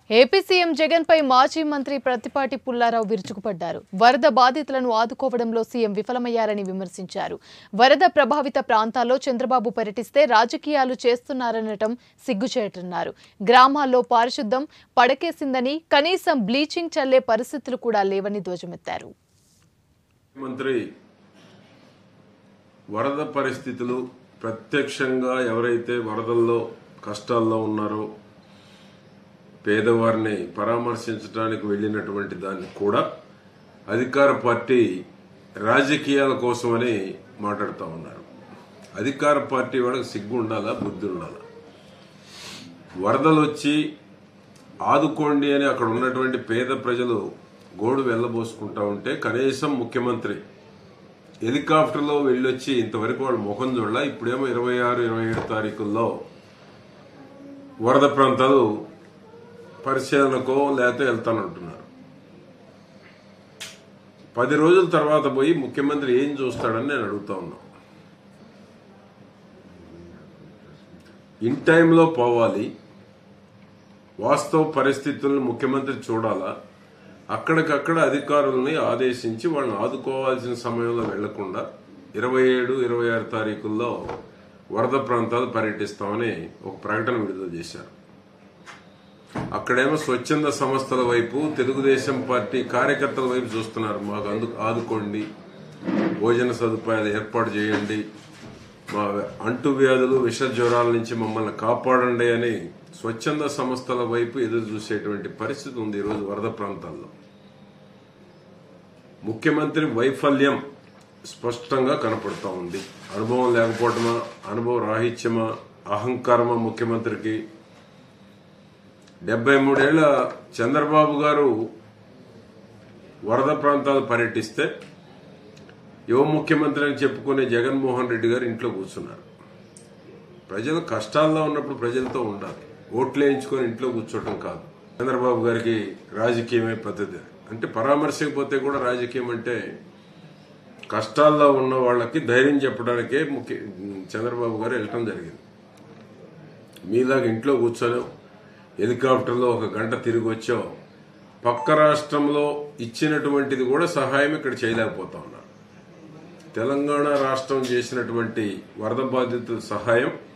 AP CM Jagan పై మాజీ మంత్రి ప్రతిపాటి పుల్లారావు విరుచుకుపడ్డారు. వరద బాధితులను ఆదుకోవడంలో సీఎం విఫలమయ్యారని విమర్శించారు. వరద ప్రభావిత ప్రాంతాల్లో చంద్రబాబు పర్యటిస్తే రాజకీయాలు చేస్తున్నారనటం సిగ్గుచేటన్నారు. గ్రామాల్లో పారిశుద్ధం పడకేసిందని, కనీసం బ్లీచింగ్ చల్లే పరిస్థితులు కూడా లేవని ధ్వజమెత్తారు. మంత్రి వరద పరిస్థితులు ప్రత్యక్షంగా ఎవరైతే వరదల్లో కష్టాల్లో ఉన్నారో పేదవారిని పరామర్శించడానికి వెళ్ళినటువంటి దాన్ని కూడా అధికార పార్టీ రాజకీయాల కోసమని మాట్లాడుతూ ఉన్నారు. అధికార పార్టీ వాళ్ళకి సిగ్గు ఉండాలా, బుద్ధి ఉండాలా? వరదలు వచ్చి ఆదుకోండి అని అక్కడ ఉన్నటువంటి పేద ప్రజలు గోడు వెళ్లబోసుకుంటా ఉంటే కనీసం ముఖ్యమంత్రి హెలికాప్టర్లో వెళ్ళొచ్చి ఇంతవరకు వాళ్ళు ముఖం చూడాల. ఇప్పుడేమో 26, 27 తారీఖుల్లో వరద ప్రాంతాలు పరిశీలనకో లేకపోతే వెళ్తానంటున్నారు. 10 రోజుల తర్వాత పోయి ముఖ్యమంత్రి ఏం చూస్తాడని నేను అడుగుతా ఉన్నా. ఇన్ టైంలో పోవాలి, వాస్తవ పరిస్థితులను ముఖ్యమంత్రి చూడాలా, అక్కడికక్కడ అధికారులని ఆదేశించి వాళ్ళని ఆదుకోవాల్సిన సమయంలో వెళ్లకుండా 27, 26 తారీఖుల్లో వరద ప్రాంతాలు పర్యటిస్తామని ఒక ప్రకటన విడుదల చేశారు. అక్కడేమో స్వచ్ఛంద సంస్థల వైపు, తెలుగుదేశం పార్టీ కార్యకర్తల వైపు చూస్తున్నారు. మాకు ఆదుకోండి, భోజన సదుపాయాలు ఏర్పాటు చేయండి, మా అంటువ్యాధులు విష జ్వరాల నుంచి మమ్మల్ని కాపాడండి అని స్వచ్ఛంద సంస్థల వైపు ఎదురు చూసేటువంటి పరిస్థితి ఉంది ఈరోజు వరద ప్రాంతాల్లో. ముఖ్యమంత్రి వైఫల్యం స్పష్టంగా కనపడుతూ ఉంది. అనుభవం లేకపోవటమా, అనుభవ రాహిత్యమా, అహంకారమా ముఖ్యమంత్రికి? 73 ఏళ్ల చంద్రబాబు గారు వరద ప్రాంతాలు పర్యటిస్తే యువ ముఖ్యమంత్రి అని చెప్పుకునే జగన్మోహన్ రెడ్డి గారు ఇంట్లో కూర్చున్నారు. ప్రజలు కష్టాల్లో ఉన్నప్పుడు ప్రజలతో ఉండాలి, ఓట్లు వేయించుకొని ఇంట్లో కూర్చోవటం కాదు. చంద్రబాబు గారికి రాజకీయమే పద్ధతి అంటే, పరామర్శకపోతే కూడా రాజకీయం అంటే కష్టాల్లో ఉన్న వాళ్ళకి ధైర్యం చెప్పడానికే చంద్రబాబు గారు వెళ్ళటం జరిగింది. మీలాగా ఇంట్లో కూర్చొని హెలికాప్టర్లో 1 గంట తిరిగి వచ్చాం, పక్క రాష్ట్రంలో ఇచ్చినటువంటిది కూడా సహాయం ఇక్కడ చేయలేకపోతా ఉన్నారు. తెలంగాణ రాష్ట్రం చేసినటువంటి వరద బాధితుల సహాయం